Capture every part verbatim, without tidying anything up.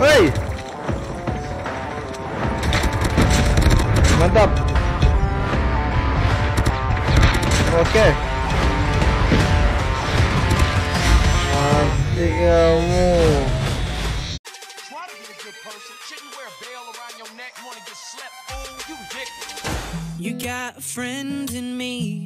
Hei, mantap. Oke, mati kamu. You got a friend in me.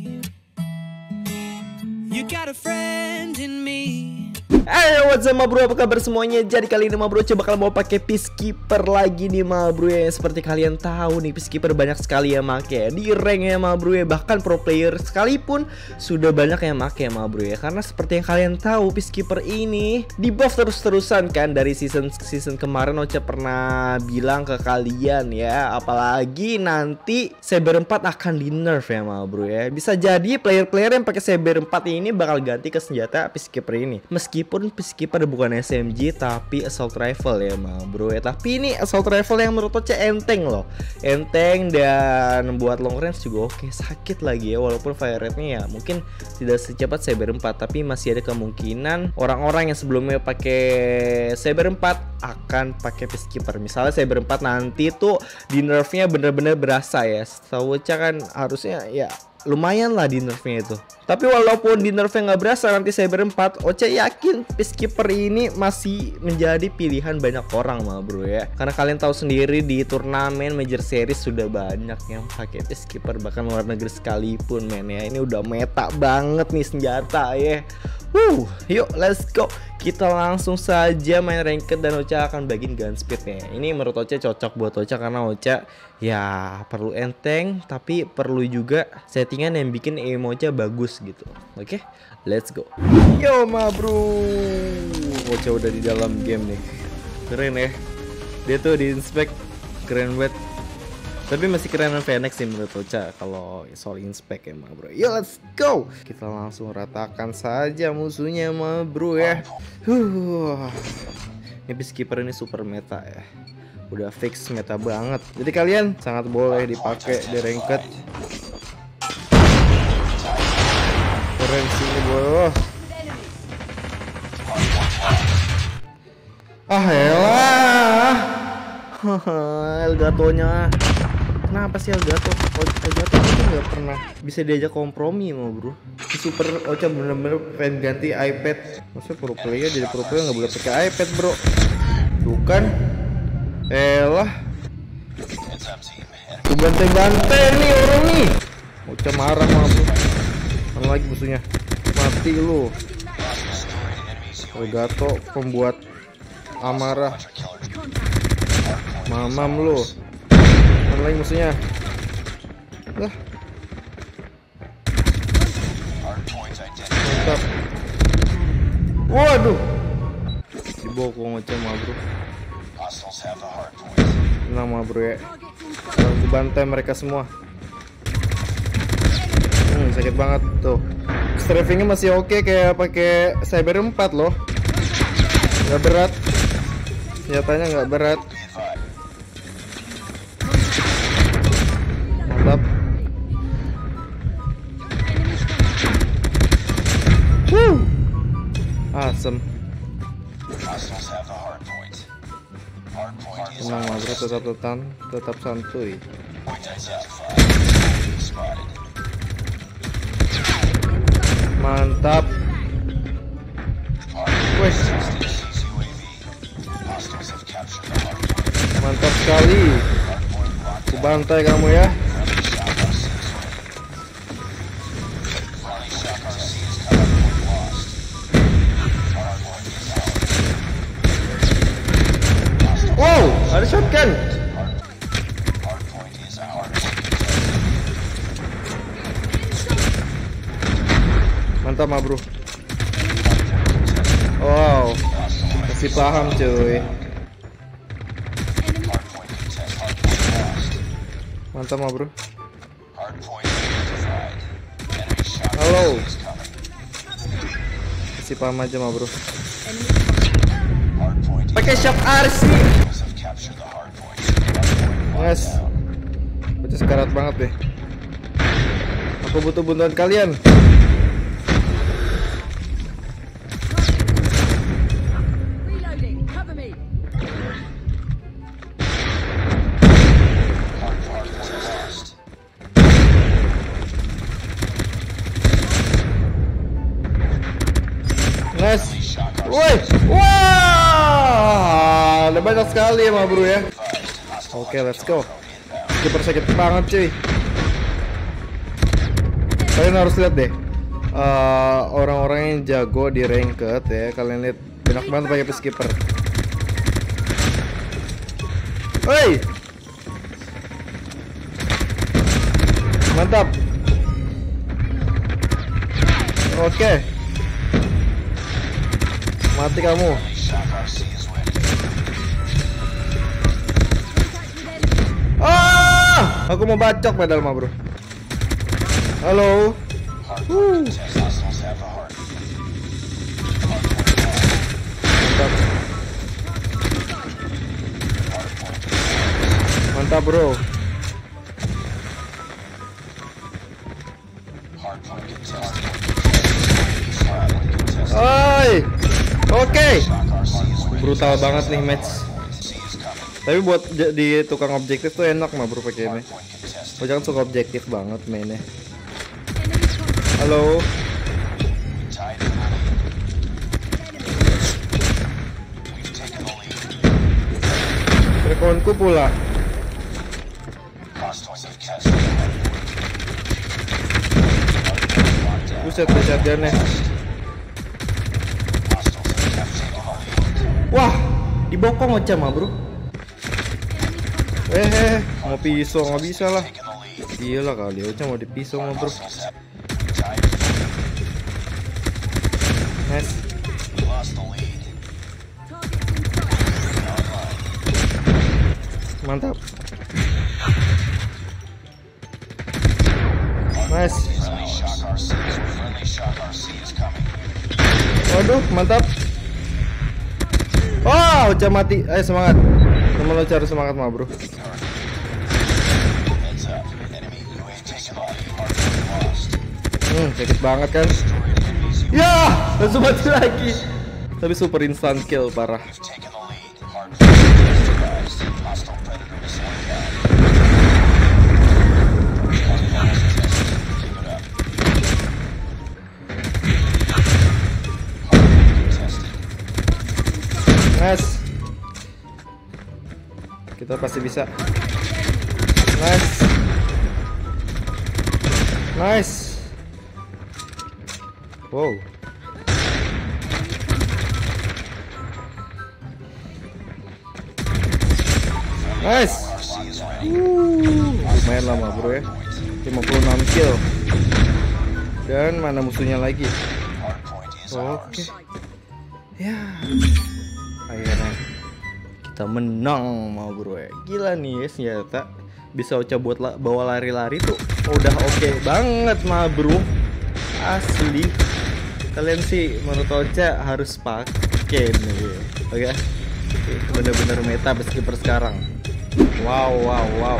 You got a friend in me. Hey, what's up, ma bro? Apa kabar semuanya? Jadi kali ini ma bro coba bakal mau pakai Peacekeeper lagi nih ma bro ya. Seperti kalian tahu nih, Peacekeeper banyak sekali yang make di rank ya ma bro ya. Bahkan pro player sekalipun sudah banyak yang make ma bro ya. Karena seperti yang kalian tahu, Peacekeeper ini di buff terus-terusan kan. Dari season season kemarin Ocha pernah bilang ke kalian ya, apalagi nanti Saber empat akan di nerf ya ma bro ya. Bisa jadi player-player yang pakai Saber empat ini bakal ganti ke senjata Peacekeeper ini. Meskipun Peacekeeper bukan S M G tapi assault rifle ya ma bro ya. Tapi ini assault rifle yang menurut Ocha enteng loh. Enteng dan buat long range juga oke. Sakit lagi ya, walaupun fire rate-nya ya mungkin tidak secepat Saber empat, tapi masih ada kemungkinan orang-orang yang sebelumnya pakai Saber empat akan pakai Peacekeeper. Misalnya Saber empat nanti tuh di nerfnya bener-bener berasa ya. Setahu Ocha kan harusnya ya lumayan lah di nerfnya itu. Tapi walaupun di nerfnya nggak berasa nanti Saber empat, Ocha yakin Peacekeeper ini masih menjadi pilihan banyak orang mah bro ya. Karena kalian tahu sendiri di turnamen major series sudah banyak yang pakai Peacekeeper, bahkan luar negeri sekalipun men ya. Ini udah meta banget nih senjata ya. Wuh, yuk let's go. Kita langsung saja main ranked dan Ocha akan bagiin gun speednya. Ini menurut Ocha cocok buat Ocha karena Ocha ya perlu enteng tapi perlu juga settingan yang bikin aim Ocha bagus gitu. Oke, let's go. Yo ma bro, Ocha udah di dalam game nih. Keren ya. Dia tuh di inspect keren banget. Tapi masih kerenan Phoenix sih menurut Ocha kalau soal inspect ya ma bro. Yo let's go. Kita langsung ratakan saja musuhnya ma bro ya. Huh. Ini Peacekeeper ini super meta ya. Udah fix meta banget. Jadi kalian sangat boleh dipakai di ranked. Keren sih bro. Ah elah. Elgatonya. Kenapa sih Elgato? Elgato itu nggak pernah bisa diajak kompromi mau bro. Super Ocha bener-bener pengen ganti iPad. Maksudnya pro player jadi pro player nggak boleh pakai iPad bro. Bukan? Elah. Tuh bantai-bantai nih orang nih. Ocha marah mah bro. Mana lagi musuhnya? Mati lu. Elgato pembuat amarah. Mamam lu. Mana lagi musuhnya? Lah. Mantap. Waduh. Dibokong aja mah bro. Tenang mah bro ya. Aku bantai mereka semua. Hmm, sakit banget tuh. Strafingnya masih oke kayak pakai Saber empat loh. Gak berat. Senjatanya gak berat. Mantap. Woo. Awesome. Tenang lah bro, tetap tetap tetap santuy. Mantap. Wes. Mantap sekali. Ku bantai kamu ya. Wow, ada shotgun. Mantap mah bro. Wow, masih paham cuy. Mantap mah bro. Halo. Masih paham aja mah bro. Pakai shock R sih. Yes. Baca sekarat banget deh. Aku butuh bantuan kalian. banyak sekali ya ma bro ya. Oke, let's go. Super sakit banget cuy. Kalian harus lihat deh, uh, orang-orang yang jago di ranked ya. Kalian lihat banyak banget pakai peacekeeper. Hei, mantap. Oke, mati kamu. Ah, aku mau bacok padahal mah bro. Halo. Uh. Mantap. Mantap bro. Oi, oke, okay. Brutal banget nih match. Tapi buat di tukang objektif tuh enak mah bro pakai ini. Oh, jangan suka objektif banget mainnya. Halo. Rekonku pula. Buset, shotgunnya. Wah, dibokong aja mah bro. Eh, eh, mau pisau nggak bisa lah. Gila kali aja mau dipisau mah bro. Nice. Mantap. Nice. Waduh, mantap. Wow, Ocha mati. Ayo semangat. Temen lo cari semangat mah bro. Hmm, sakit banget kan. Ya, langsung mati lagi. Tapi super instant kill parah. Nice. Kita pasti bisa. Nice. Nice. Wow. Nice. Uh, lumayan lama bro ya. lima puluh enam kill. Dan mana musuhnya lagi? Oke. Ya. Akhirnya kita menang mau bro ya. Gila nih ya, senjata bisa Ocha buat la bawa lari-lari tuh udah oke okay banget mah bro. Asli. Kalian sih menurut Ocha harus pakai nih. Oke. Okay? Bener-bener meta peacekeeper sekarang. Wow wow wow.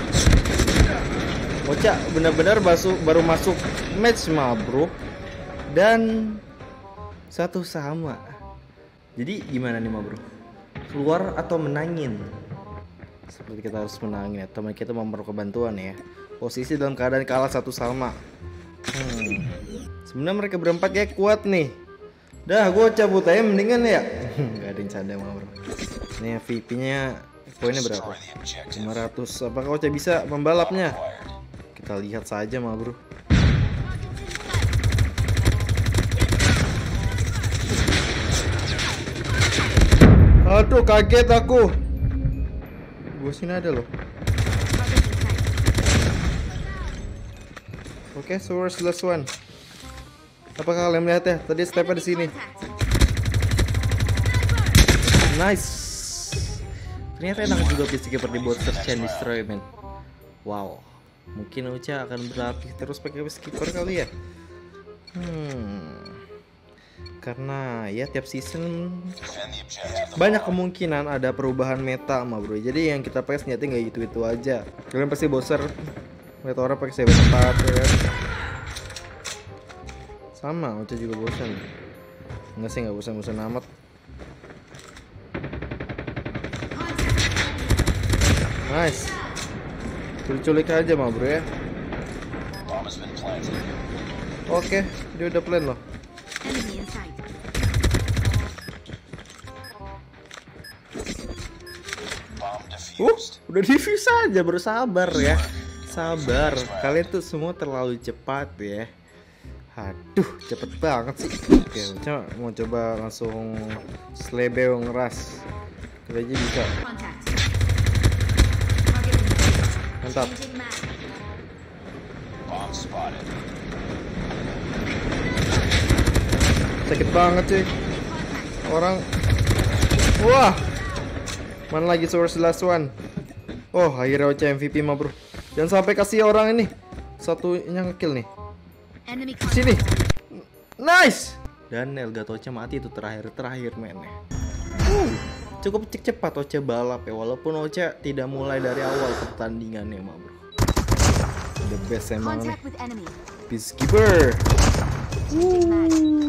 Ocha bener-bener baru masuk match mah bro. Dan satu sama. Jadi gimana nih mah bro? Keluar atau menangin? Seperti kita harus menangin ya. Teman kita memerlukan bantuan ya. Posisi dalam keadaan kalah satu sama. Hmm. Sebenarnya mereka berempat kayak kuat nih. Dah, gue cabut aja mendingan ya. Gak ada yang canda mah bro. Nih V P-nya poinnya berapa? lima ratus. Apakah Ocha bisa membalapnya? Kita lihat saja mah bro. Aduh, kaget aku. Gue sini ada loh. Oke, okay, so where's the last one? Apakah kalian melihat ya? Tadi stepnya di sini. Nice. Ternyata enak juga peacekeeper dibuat search and destroy, man. Wow. Mungkin Ocha akan berlatih terus pakai peacekeeper kali ya. Hmm. Karena ya tiap season banyak kemungkinan ada perubahan meta mah bro. Jadi yang kita pakai senjata nggak gitu-gitu aja. Kalian pasti boser lihat orang pakai C B empat ya kan? Sama, Ocha juga bosan. Enggak sih, nggak bosan-bosan amat. Nice. Culik-culik aja mah bro ya. Oke, dia udah plan loh. Uh, udah defuse aja, bersabar ya. Sabar, kalian tuh semua terlalu cepat ya. Aduh, cepet banget sih. Oke, coba mau coba langsung slebeo ngeras. Kita aja bisa. Mantap. Sakit banget sih. Orang. Wah. Mana lagi source last one? Oh, akhirnya O C M V P mah bro. Jangan sampai kasih orang ini satunya ngekill nih. Sini. Nice. Dan Elgatoce mati itu terakhir-terakhir mainnya. Uh, cukup cepat Oce balap ya, walaupun Oce tidak mulai dari awal pertandingannya mah bro. The best emang nih. Peacekeeper. Uh.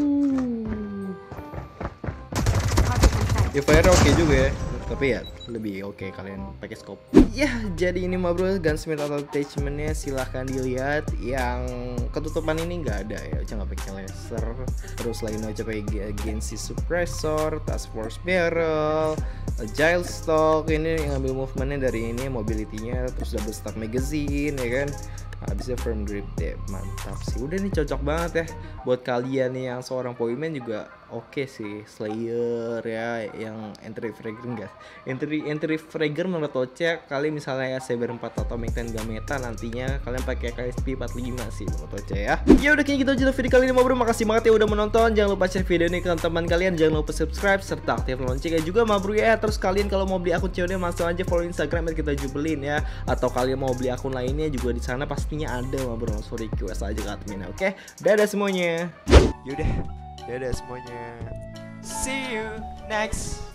Ya fire oke juga ya, tapi ya lebih oke kalian pakai scope. Ya jadi ini mah bro gunsmith atau attachmentnya silahkan dilihat. Yang ketutupan ini nggak ada ya, Oce nggak pakai laser. Terus lagi Oce pakai agency suppressor, task force barrel, agile stock. Ini ngambil movementnya dari ini, mobility-nya, terus double stack magazine ya kan. Habisnya firm grip deh, mantap sih. Udah nih cocok banget ya buat kalian nih yang seorang powerman juga oke okay sih. Slayer ya, yang entry fragger guys. Entry entry fragger menurut Oce kali misalnya ya Saber empat atau Magneten Gameta nantinya kalian pakai K S P empat puluh lima sih menurut Oce ya. Ya udah kayak gitu aja video kali ini bro. Makasih banget ya udah menonton. Jangan lupa share video ini ke teman kalian, jangan lupa subscribe serta aktif loncengnya juga ma bro ya. Terus kalian kalau mau beli akun C O D langsung aja follow Instagram kita jubelin ya. Atau kalian mau beli akun lainnya juga di sana pasti ada mah bro, langsung request aja ke admin. Oke, okay? Dadah semuanya. Yaudah, dadah semuanya. See you next